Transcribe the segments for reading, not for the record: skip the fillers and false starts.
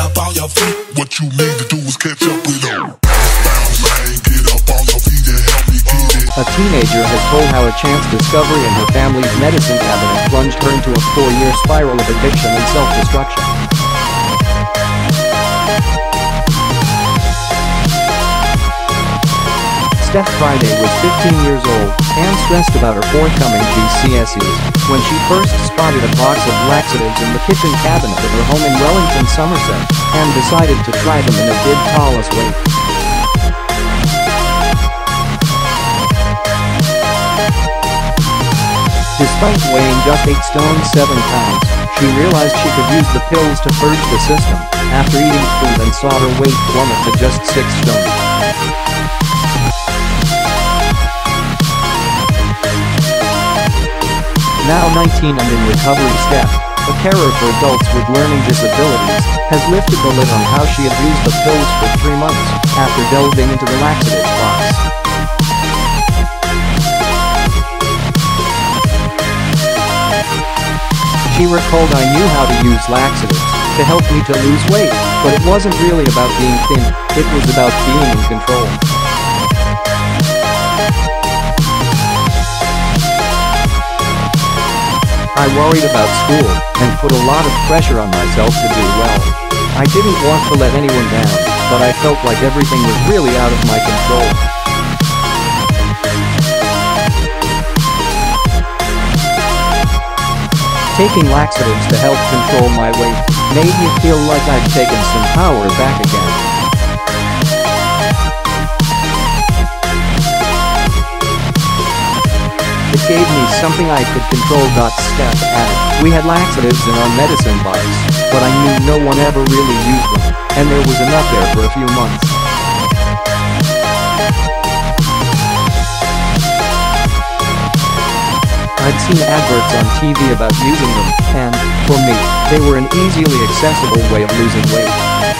up on your feet. What you need to do is catch up with them. Bounce lane, get up on your feet and help me get it. A teenager has told how a chance discovery in her family's medicine cabinet plunged her into a 4-year spiral of addiction and self-destruction. Steph Priday was 15 years old and stressed about her forthcoming GCSEs when she first spotted a box of laxatives in the kitchen cabinet of her home in Wellington, Somerset, and decided to try them in a tolose weight. Despite weighing just 8 stone 7 pounds, she realized she could use the pills to purge the system after eating food and saw her weight plummet to just 6 stone. Now 19 and in recovery, Steph, a carer for adults with learning disabilities, has lifted the lid on how she abused the pills for 3 months after delving into the laxatives box. She recalled, "I knew how to use laxatives to help me to lose weight, but it wasn't really about being thin, it was about being in control." "I worried about school and put a lot of pressure on myself to do well. I didn't want to let anyone down, but I felt like everything was really out of my control." "Taking laxatives to help control my weight made me feel like I'd taken some power back again. It gave me something I could control.Steph added. "We had laxatives in our medicine box, but I knew no one ever really used them, and there was enough there for a few months. I'd seen adverts on TV about using them, and, for me, they were an easily accessible way of losing weight.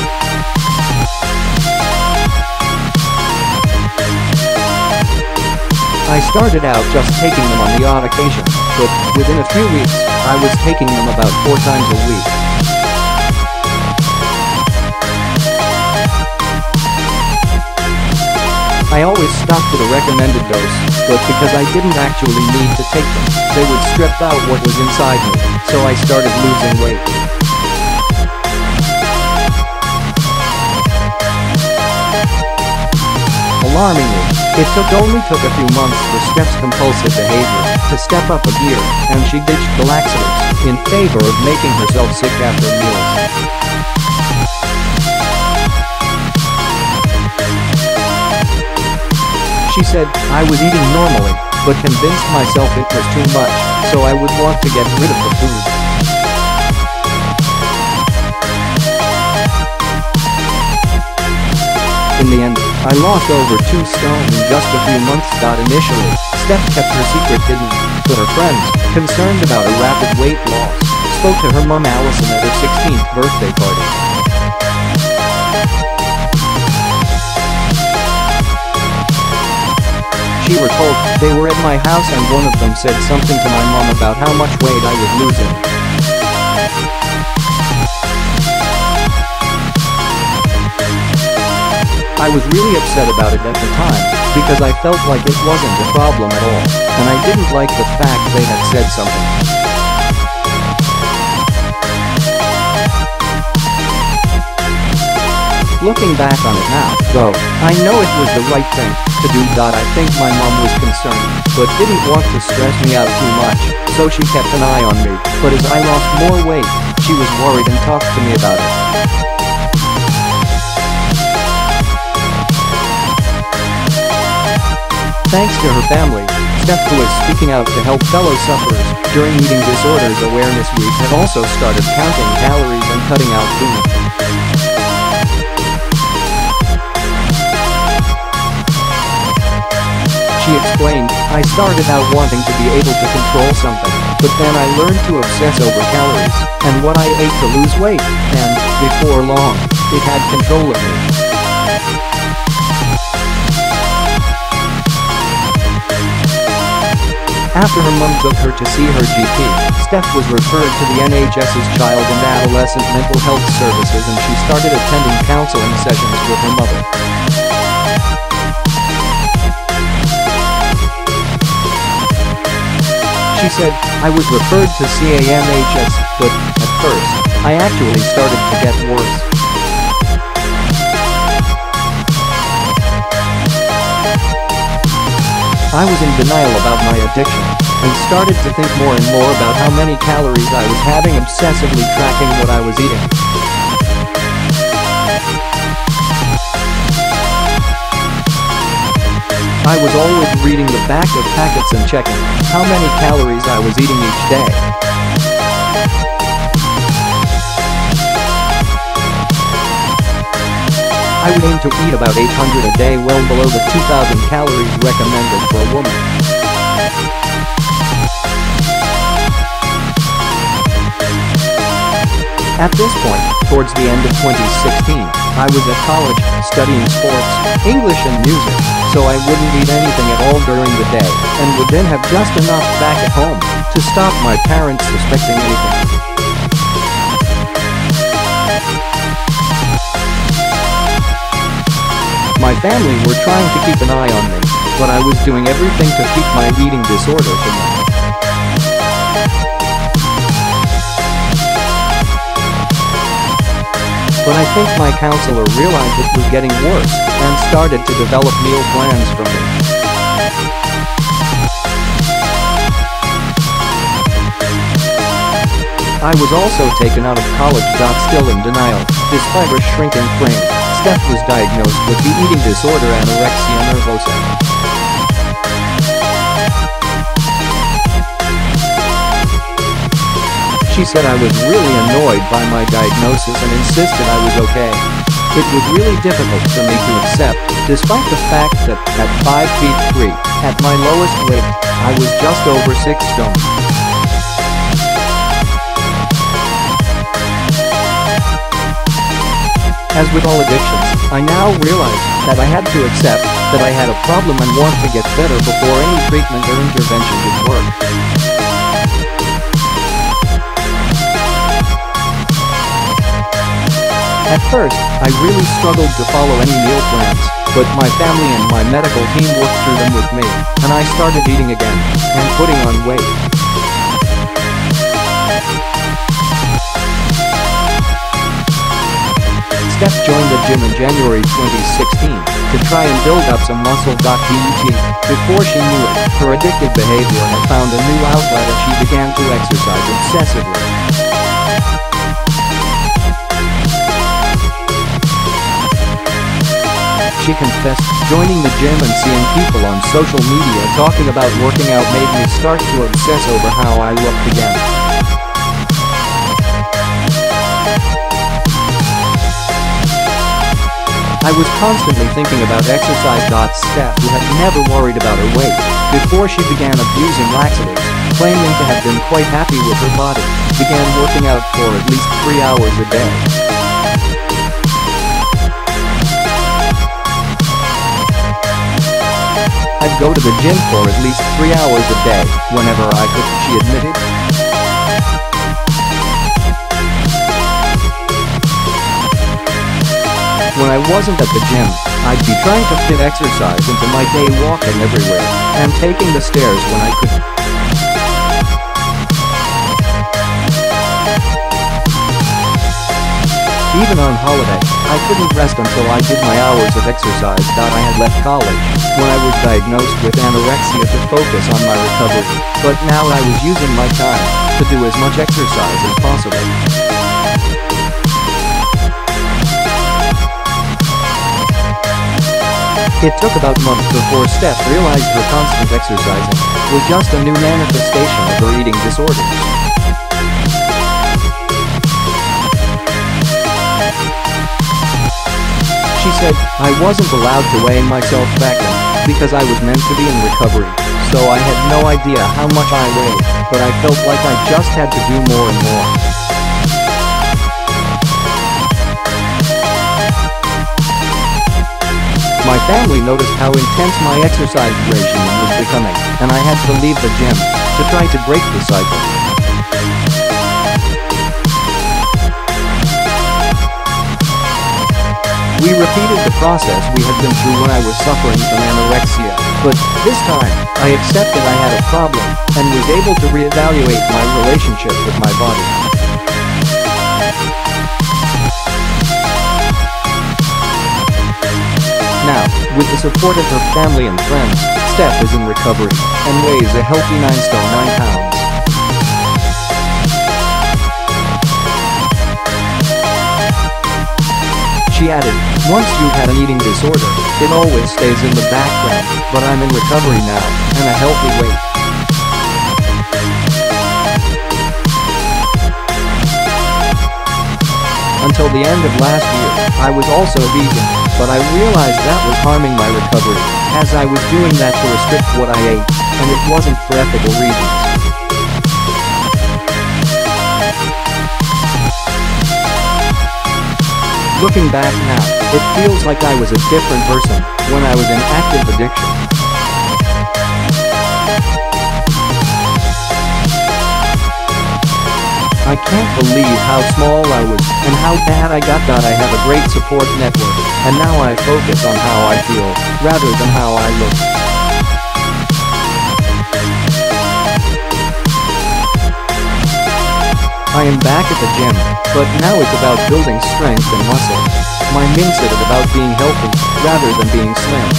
I started out just taking them on the odd occasion, but within a few weeks, I was taking them about 4 times a week. I always stuck to the recommended dose, but because I didn't actually need to take them, they would strip out what was inside me, so I started losing weight. Alarmingly, it only took a few months for Steph's compulsive behavior to step up a gear, and she ditched the laxatives in favor of making herself sick after meals. She said, "I was eating normally, but convinced myself it was too much, so I would want to get rid of the food." In the end, I lost over 2 stone in just a few months. Initially, Steph kept her secret hidden, but her friends, concerned about her rapid weight loss, spoke to her mum Allison at her 16th birthday party. She recalled, "They were at my house and one of them said something to my mom about how much weight I was losing. I was really upset about it at the time, because I felt like it wasn't a problem at all, and I didn't like the fact they had said something." Looking back on it now, though, I know it was the right thing to do. I think my mom was concerned, but didn't want to stress me out too much, so she kept an eye on me, but as I lost more weight, she was worried and talked to me about it. Thanks to her family, Steph, who is speaking out to help fellow sufferers during Eating Disorders Awareness Week, had also started counting calories and cutting out food. She explained, "I started out wanting to be able to control something, but then I learned to obsess over calories and what I ate to lose weight, and, before long, it had control of me." After her mum took her to see her GP, Steph was referred to the NHS's Child and Adolescent Mental Health Services and she started attending counseling sessions with her mother. She said, "I was referred to CAMHS, but, at first, I actually started to get worse. I was in denial about my addiction, and started to think more and more about how many calories I was having, obsessively tracking what I was eating. I was always reading the back of packets and checking how many calories I was eating each day. I would aim to eat about 800 a day, well below the 2,000 calories recommended for a woman. At this point, towards the end of 2016, I was at college, studying sports, English and music, so I wouldn't eat anything at all during the day, and would then have just enough back at home to stop my parents suspecting anything. My family were trying to keep an eye on me, but I was doing everything to keep my eating disorder from them. But I think my counselor realized it was getting worse and started to develop meal plans for me. I was also taken out of college. Still in denial, despite her shrinking frame, Steph was diagnosed with the eating disorder anorexia nervosa. She said I was really annoyed by my diagnosis and insisted I was okay. It was really difficult for me to accept, despite the fact that, at 5 feet 3, at my lowest weight, I was just over 6 stone. As with all addictions, I now realize that I had to accept that I had a problem and want to get better before any treatment or intervention would work. At first, I really struggled to follow any meal plans, but my family and my medical team worked through them with me, and I started eating again, and putting on weight. Steph joined the gym in January 2016 to try and build up some muscle.But before she knew it, her addictive behavior had found a new outlet and she began to exercise obsessively. She confessed, joining the gym and seeing people on social media talking about working out made me start to obsess over how I looked again. I was constantly thinking about exercise.Steph, who had never worried about her weight, before she began abusing laxatives, claiming to have been quite happy with her body, began working out for at least 3 hours a day. I'd go to the gym for at least 3 hours a day, whenever I could, she admitted. When I wasn't at the gym, I'd be trying to fit exercise into my day, walking everywhere, and taking the stairs when I couldn't. Even on holiday, I couldn't rest until I did my hours of exercise. I had left college when I was diagnosed with anorexia to focus on my recovery, but now I was using my time to do as much exercise as possible. It took about months before Steph realized her constant exercising was just a new manifestation of her eating disorders. She said, I wasn't allowed to weigh myself back then, because I was meant to be in recovery, so I had no idea how much I weighed, but I felt like I just had to do more and more. My family noticed how intense my exercise regime was becoming, and I had to leave the gym to try to break the cycle. We repeated the process we had been through when I was suffering from anorexia, but this time, I accepted I had a problem and was able to reevaluate my relationship with my body. Now, with the support of her family and friends, Steph is in recovery and weighs a healthy 9 stone 9 pounds. She added, once you've had an eating disorder, it always stays in the background, but I'm in recovery now, and a healthy weight. Until the end of last year, I was also vegan, but I realized that was harming my recovery, as I was doing that to restrict what I ate, and it wasn't for ethical reasons. Looking back now, it feels like I was a different person when I was in active addiction. I can't believe how small I was and how bad I got. I have a great support network, and now I focus on how I feel rather than how I look. I am back at the gym, but now it's about building strength and muscle. My mindset is about being healthy, rather than being slim.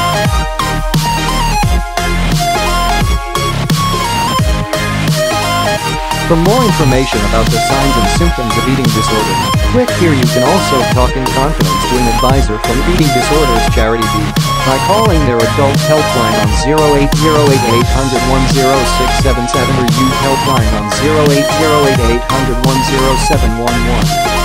For more information about the signs and symptoms of eating disorder, click here. You can also talk in confidence to an advisor from Eating Disorders Charity by calling their adult helpline on 0808-800-10677 or youth helpline on 0808-800-10711.